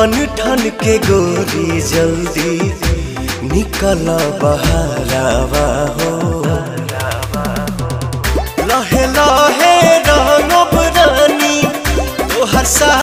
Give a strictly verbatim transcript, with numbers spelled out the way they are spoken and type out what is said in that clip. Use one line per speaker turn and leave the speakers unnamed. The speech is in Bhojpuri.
बन ठन के गोरी जल्दी निकल बहरावा हो। लहे लहे रंगब रानी तोहर सा